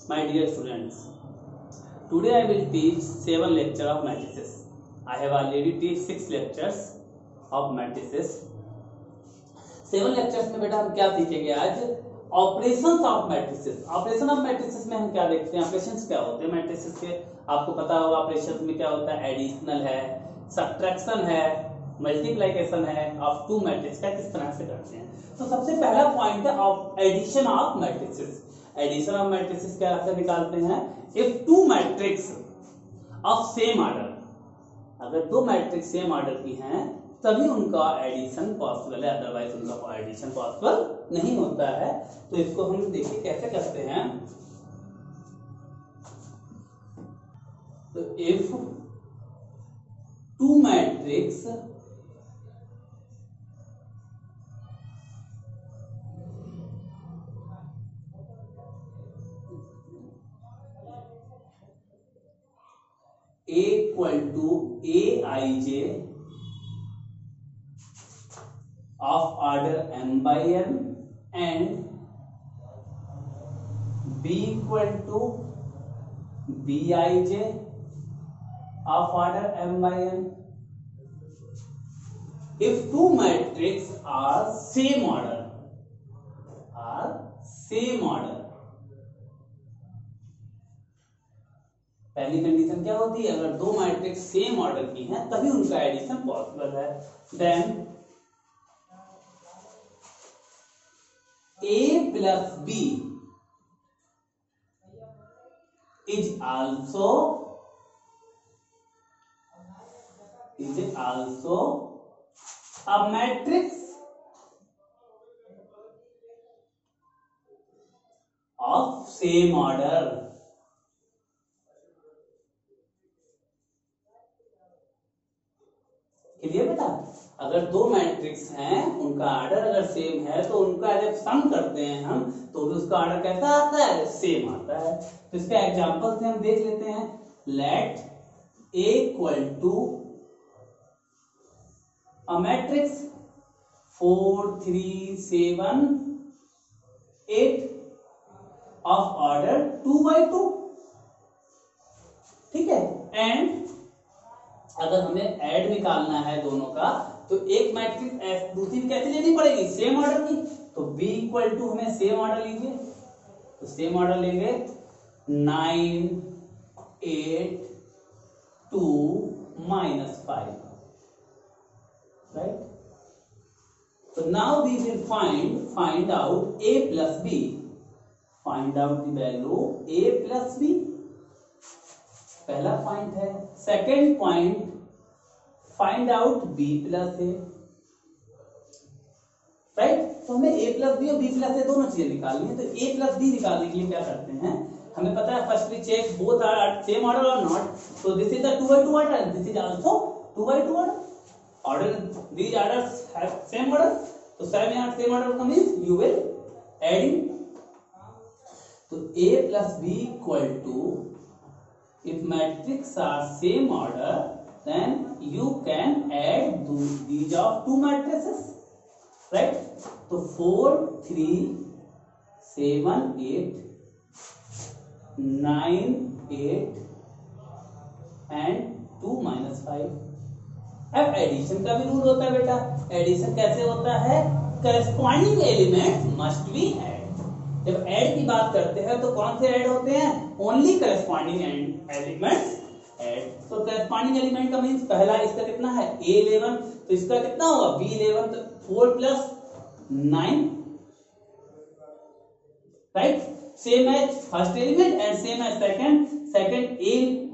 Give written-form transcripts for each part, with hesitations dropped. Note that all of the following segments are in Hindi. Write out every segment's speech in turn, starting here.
My dear students, today I will teach 7 lecture of matrices. I have already teach 6 lectures of matrices. 7 lectures में बेटा हम क्या सीखेंगे आज? Operations of matrices. Operation of matrices में हम क्या देखते हैं? ऑपरेशंस क्या होते हैं मैट्रिसेस के? आपको पता होगा ऑपरेशंस में क्या होता है? एडिशनल है, सब्ट्रैक्शन है, मल्टीप्लिकेशन है ऑफ टू मैट्रिक्स का किस तरह से करते हैं. तो सबसे पहला पॉइंट है of addition of matrices. Addition of matrices क्या से निकालते हैं? If two matrix of same order, अगर दो मैट्रिक्स सेम ऑर्डर की हैं तभी उनका एडिशन पॉसिबल है, अदरवाइज उनका एडिशन पॉसिबल नहीं होता है. तो इसको हम देखिए कैसे करते हैं. तो if two matrix A equal to Aij of order m by n and B equal to Bij of order m by n. If two matrices are same order, पहली कंडीशन क्या होती है? अगर दो मैट्रिक्स सेम ऑर्डर की हैं तभी उनका एडिशन पॉसिबल है. Then A plus B is also a matrix of same order. Clear बेटा? अगर दो मैट्रिक्स हैं उनका ऑर्डर अगर सेम है तो उनका जब सम करते हैं हम तो भी उसका ऑर्डर कैसा आता है? सेम आता है. तो इसका एग्जांपल से हम देख लेते हैं. Let A equal to a matrix 4 3 7 8 of order 2x2. ठीक है. एंड अगर हमें ऐड निकालना है दोनों का तो एक मैट्रिक्स दूसरी कैसे लेनी पड़ेगी? सेम ऑर्डर की. तो B इक्वल टू हमें सेम ऑर्डर लीजिए. तो सेम ऑर्डर लेंगे 9 8 2 -5, राइट. तो now we will find out A plus B. Find out the value A plus B. पहला पॉइंट है. Second point find out B plus A, right. तो हमें A प्लस B और B प्लस A दोनों चीजें निकालनी है. तो A प्लस B निकालने के लिए क्या करते हैं? हमें पता है first we check both are same order और नॉट. तो this is the 2x2 order and this is also 2x2 order. Order these orders have same order. तो सेम ऑर्डर का मींस यू विल एडिंग. तो A plus B equal to if matrices are same order then you can add these of two matrices, right. So 4 3 7 8 9 8 and 2 -5. अब एडिशन का भी रूल होता है बेटा. एडिशन कैसे होता है? Corresponding element must be add. जब ऐड की बात करते हैं तो कौन से ऐड होते हैं? Only corresponding elements add. तो करस्पॉन्डिंग एलिमेंट का मींस पहला इसका कितना है? A11. तो इसका कितना होगा? B11. तो 4 plus 9, right. Same as first element and same as second A.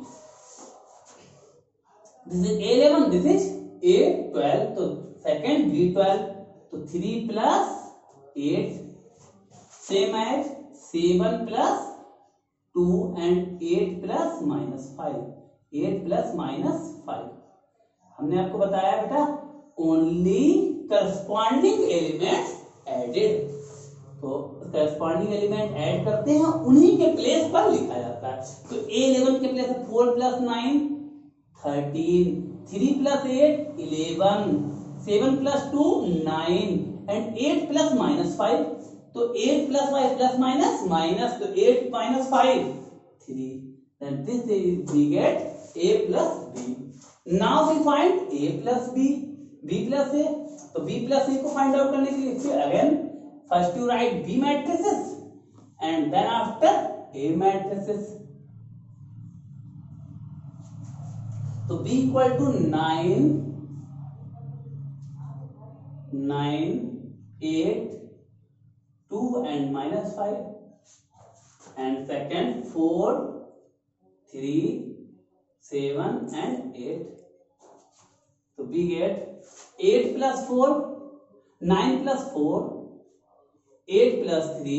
This is A11, this is A12. तो सेकंड B12. तो 3 plus 8 same as 7 plus 2 and 8 plus -5. 8 plus -5. हमने आपको बताया बेटा ओनली करस्पॉन्डिंग एलिमेंट्स एडेड. तो करस्पॉन्डिंग एलिमेंट ऐड करते हैं, उन्हीं के प्लेस पर लिखा जाता है. तो A11 के place 4 plus 9 13, 3 plus 8 11, 7 plus 2 9 and 8 plus -5. तो 8 plus 5 plus minus minus, तो 8 minus 5 3, then this is we get a plus b. Now we find a plus b, b plus a, तो b plus a को फाइंड आउट करने के लिए फिर again first you write b matrices and then after a matrices. तो b equal to 9 8 2 and minus 5, and second 4 3 7 and 8. So we get 8 plus 4 9 plus 4 8 plus 3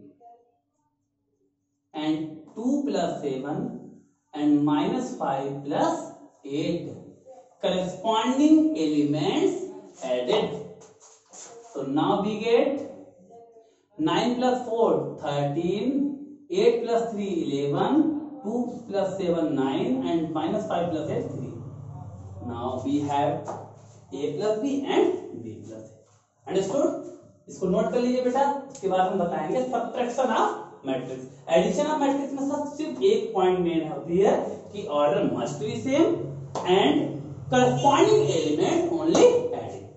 and 2 plus 7 and minus 5 plus 8. Corresponding elements added. So now we get 9 plus 4 13, 8 plus 3 11, 2 plus 7 9 and minus 5 plus 8 3. Now we have a plus b and b plus a. Understood? इसको नोट कर लीजिए बेटा, उसके बाद हम बताएंगे subtraction of matrix. Addition of matrix में सिर्फ एक पॉइंट मेन होती है कि order must be same and corresponding element only added.